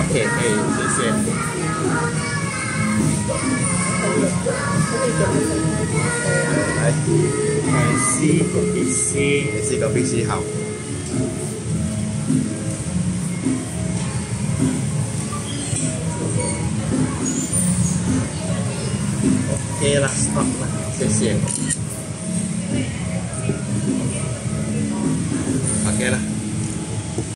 OK，可以，谢谢。来，C 個 B C 好。OK 啦，stop 啦，謝謝。OK 啦。